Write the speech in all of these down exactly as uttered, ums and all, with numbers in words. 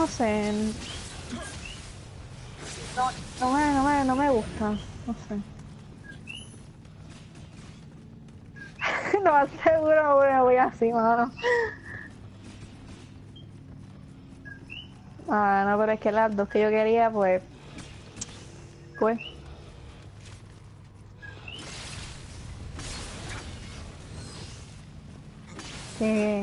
sé. No, no me, no me, no me gusta. No sé. Lo más seguro me voy así, mano. Ah, no, pero es que las dos que yo quería, pues, pues, que,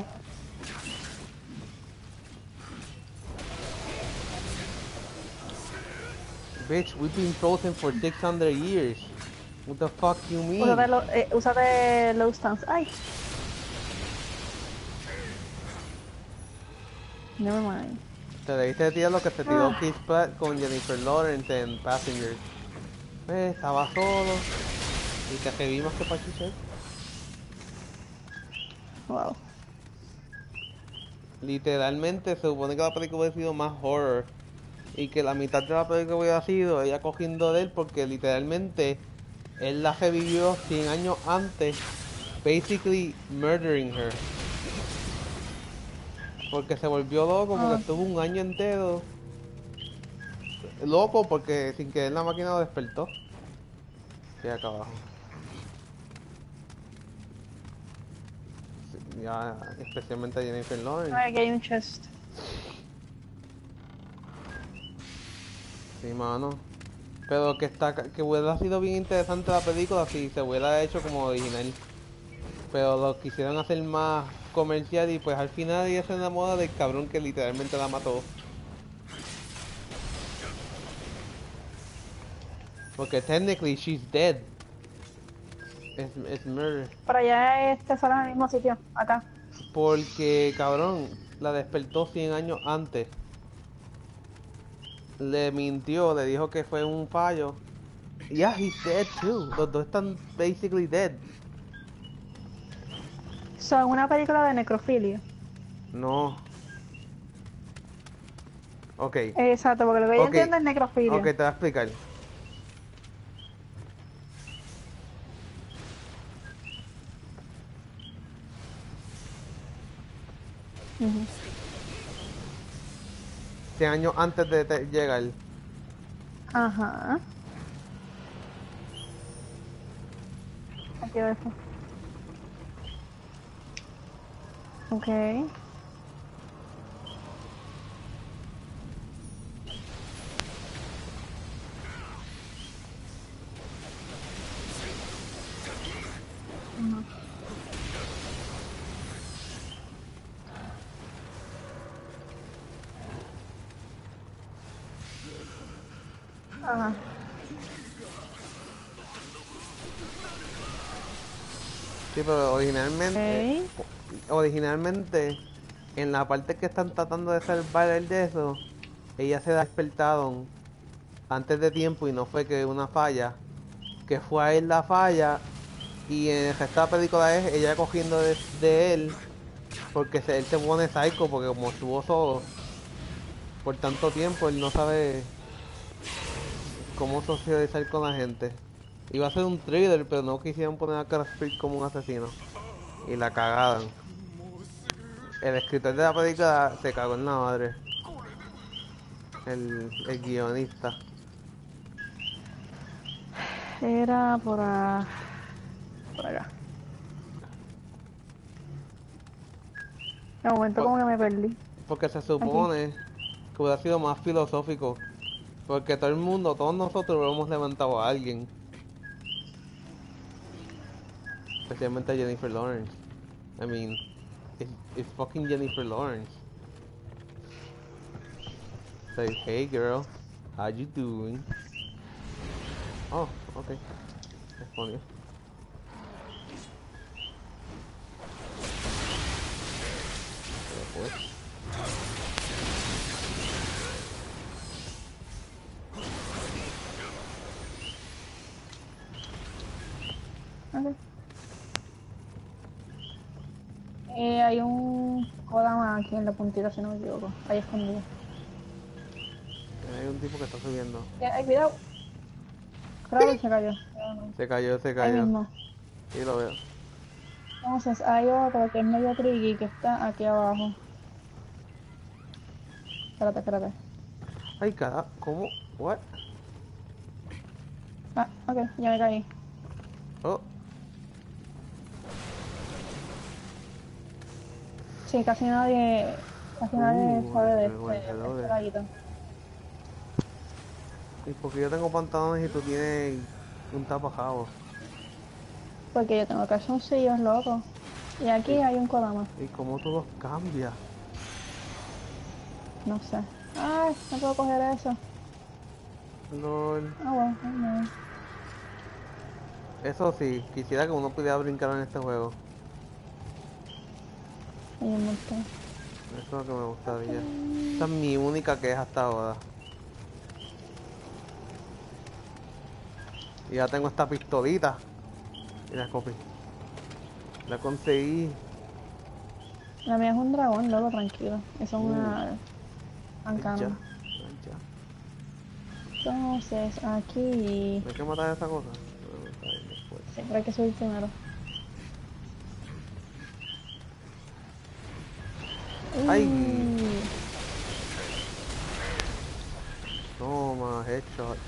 Bitch, we've been frozen for six hundred years. What the fuck you úsate, mean? lo, eh, úsate low stance. Ay, never mind. Te debiste tirar lo que se tiró Ah, Chris Pratt con Jennifer Lawrence en Passengers. Eh, estaba solo y te revimos que para chichar. wow. Literalmente se supone que la película hubiera sido más horror y que la mitad de la película hubiera sido ella cogiendo de él porque literalmente él la revivió cien años antes, basically murdering her. Porque se volvió loco porque Ah, estuvo un año entero loco porque sin querer la máquina lo despertó. Sí, acá abajo. Sí, ya, especialmente a Jennifer Lawrence. aquí hay un chest. Sí, mano. Pero que está que hubiera sido bien interesante la película si se hubiera hecho como original. Pero lo quisieron hacer más comercial y pues al final ella se enamora del cabrón que literalmente la mató. Porque technically she's dead. Es, es murder. Para allá este solo en el mismo sitio, acá. Porque cabrón la despertó cien años antes. Le mintió, le dijo que fue un fallo. Yeah, he's dead too. Los dos están basically dead. Son una película de necrofilia. No. Ok. Exacto, porque lo que yo Ok. entiendo es Ok, necrofilia. te voy a explicar. Ujú. cien años antes de te- llegar. Ajá. Aquí va eso. Ok. Ujú. Ajá. Sí, pero originalmente, Ok. originalmente, en la parte que están tratando de salvar el de eso, ella se despertaron antes de tiempo y no fue que una falla, que fue a él la falla y en el resto de la película es ella cogiendo de, de él porque se- él se pone psycho porque como estuvo solo por tanto tiempo, él no sabe cómo socializar con la gente. Iba a ser un thriller, pero no quisieron poner a Carl Speed como un asesino. Y la cagaron. El escritor de la película se cagó en la madre. El, el guionista. Era por, a- por acá. De momento Por- como que me perdí. porque se Aquí. supone que hubiera sido más filosófico. Porque todo el mundo, todos nosotros hemos levantado a alguien. Especialmente a Jennifer Lawrence. I mean, it's, it's fucking Jennifer Lawrence. Say, hey girl, how you doing? Oh, okay. Respondió. Pero pues. Ok. Eh, hay un Kodama aquí en la puntita, si no me equivoco. Ahí escondido. Hay un tipo que está subiendo. Eh, Ay, cuidado. Creo que se cayó. Se cayó, se Ahí cayó. mismo. Sí, lo veo. Entonces hay otro que es medio tricky que está aquí abajo. Espérate, espérate. Ay, cara, ¿cómo? What? Ah, ok, ya me caí. Oh, Sí, casi nadie, casi nadie uh, sabe de me este, de este congeló. laguito. Y porque yo tengo pantalones y tú tienes un tapajabo. Porque yo tengo calzoncillos, loco. Y aquí ¿Y, hay un Kodama. y cómo tú los cambias? No sé. Ay, no puedo coger eso. LOL. Ah, bueno, no. Eso sí, quisiera que uno pudiera brincar en este juego. Hay un montón. Eso es lo que me gustaría. Esa Mm, es mi única queja hasta ahora. Y ya tengo esta pistolita. Y la copy. La conseguí. La mía es un dragón, loco, tranquilo. Eso es Uh, una ay ya. Ancanon. Ay ya. Entonces, aquí ¿No hay que matar a esa cosa? No, está bien, después. siempre hay que subir primero. ¡Ay! Uh, Toma, headshot.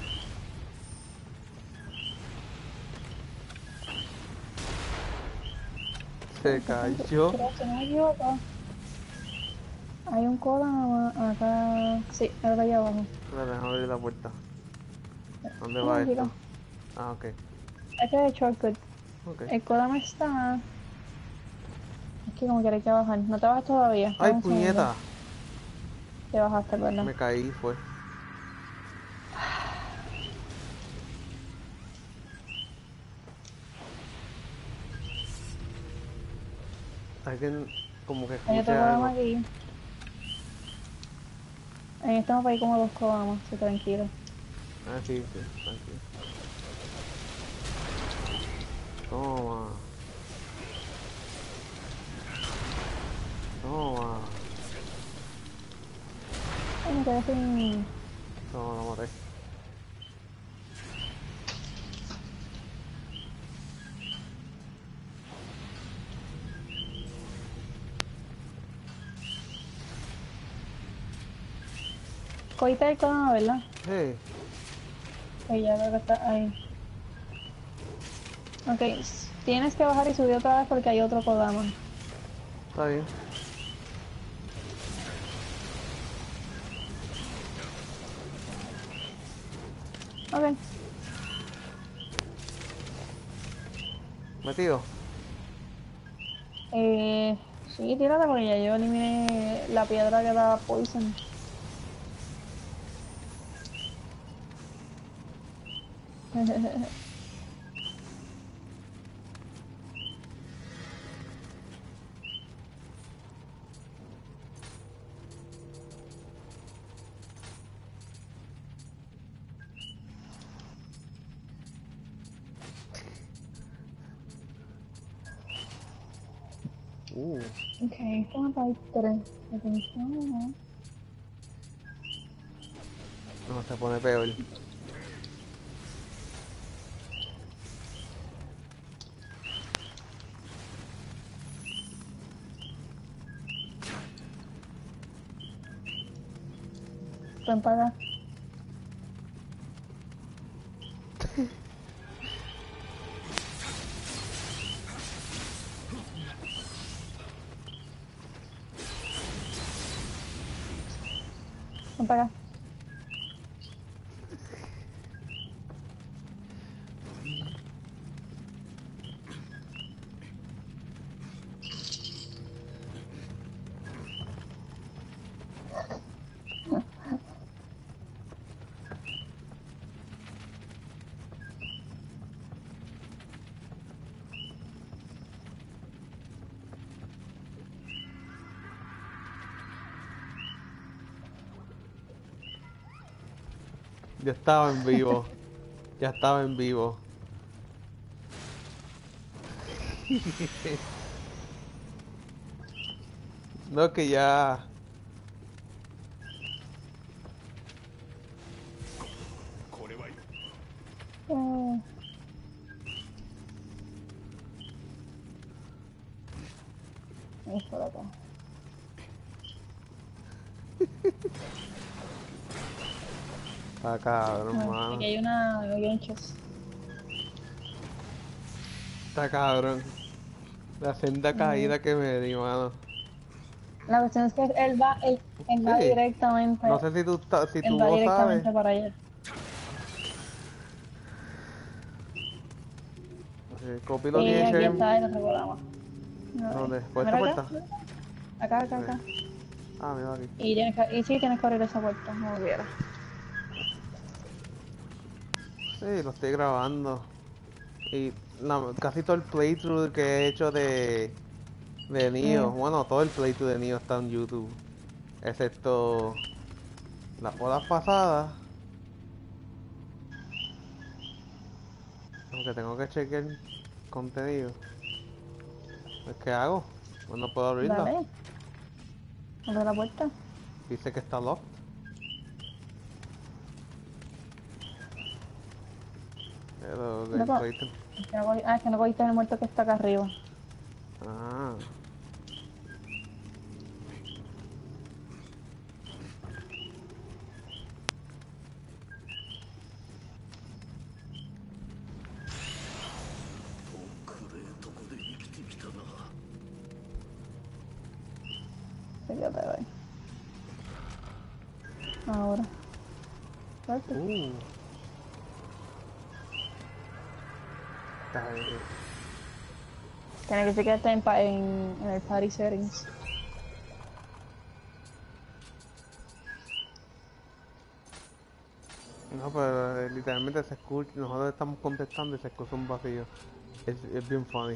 Se cayó. creo, si no me equivoco, hay un Kodama acá. Sí, ahora allá abajo. Espera, déjame abrir la puerta. ¿Dónde Un va esto? momentito. Ah, ok. Este es el shortcut. Ok. El Kodama está. Es que como que hay que bajar. No te bajas todavía. ¡Ay, Dame un segundo. puñeta! Te bajaste, ¿verdad? Me caí, fue. Alguien como que Hay escuché otro Kodama algo. aquí. En este mapa hay como dos Kodamas, sí, tranquilo. Ah, sí, sí, tranquilo. Toma. Toma. Ay, me quedé sin. Toma, lo maté. Cogiste el Kodama, ¿verdad? Hey, Pues ya creo que está ahí. Ok, s- tienes que bajar y subir otra vez porque hay otro Kodama. está bien. Ok. Metido. Eh, sí, tírate porque ya yo eliminé la piedra que da poison. Uh, Ok, este mapa hay tres. Atención. no, se pone peor. Ven para acá. Ven para acá. Ya estaba en vivo. Ya estaba en vivo. No, que ya. Eh, es por acá. Está cabrón, Bueno, mano. aquí hay una... Aquí hay un chest. Está cabrón. La senda Mm, caída que me di, mano. La cuestión es que él va, él, él va Sí. directamente, No sé si tú, ta- si él tú va lo sabes. directamente para allá. Eh, Copy Y aquí location. está el otro programa. A ver. ¿Dónde? ¿Por esta Mira acá, puerta? acá, acá, Sí. acá. Ah, mira aquí. Y, tienes que, y sí tienes que abrir esa puerta, no lo vieras. Sí, lo estoy grabando. Y la- casi todo el playthrough que he hecho de, de Nioh, Mira, bueno, todo el playthrough de Nioh está en YouTube. Excepto las horas pasadas. Aunque tengo que chequear contenido. Pues, ¿qué hago? Pues no puedo abrirla. dale, abre la puerta. Dice que está locked. Pero del Loco, playthrough. es que no cogí- ah, es que no cogiste el muerto que está acá arriba. Ah. Así que te doy. Ahora. Suerte. Uh. Está bien. Tiene que ser que esté en, pa- en, en el party settings. No, pero eh, literalmente se escucha, nosotros estamos contestando y se escucha un vacío. Es, es bien funny.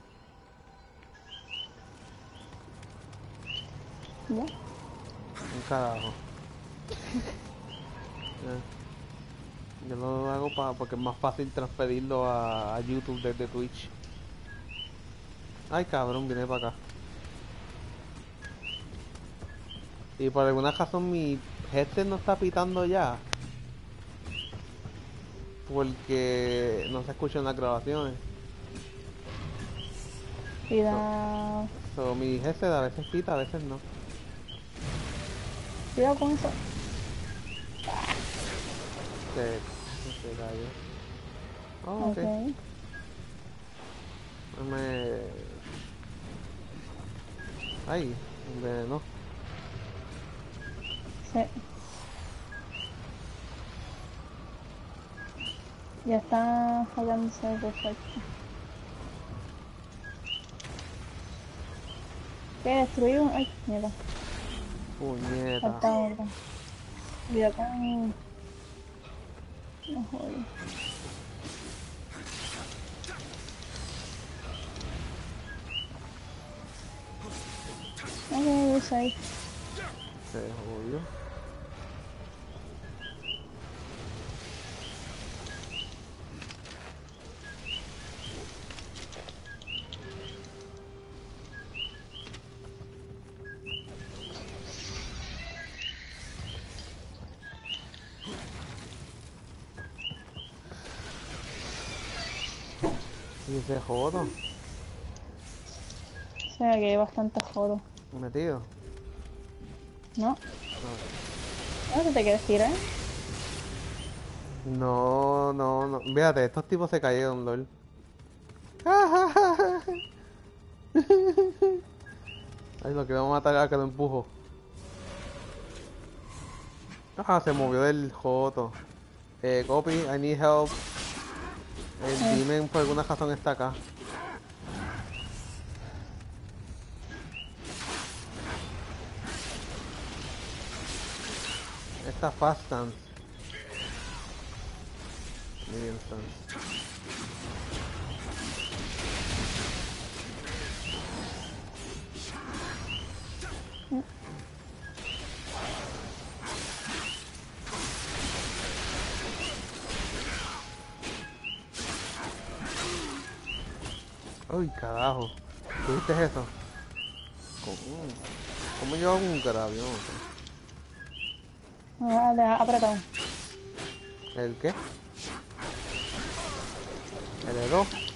¿Ya? Un carajo. Eh, Yo lo hago pa, porque es más fácil transferirlo a, a YouTube desde Twitch. Ay, cabrón, viene para acá. Y por alguna razón mi headset no está pitando ya. Porque no se escuchan las grabaciones. So, Cuidado. so, mi headset a veces pita, a veces no. Cuidado con eso. Se, se cayó. Oh, ok. Ok. Me... Ay, envenenó. Sí. Ya está fallándose perfecto. ¿Qué? Destruir un... Ay, mierda. Puñeta. Falta otra. Cuidado con... No joder. Ok, we're safe. Se jodió. Y se jodo. O sea que hay bastante jodo. Metido. ¿No? No, ¿No te, te quieres tirar? no, no, no. Fíjate, estos tipos se cayeron, lol. Ay, lo quiero matar a que lo empujo. Ah, se movió del joto. Eh, copy, I need help. El Eh, demon por alguna razón está acá. Está fast stance. Medium stance. Uy, carajo. ¿Qué viste eso? ¿Cómo, cómo yo hago un grab? Yo no ah, deja apretado. sé. ¿El qué? ¿El E dos?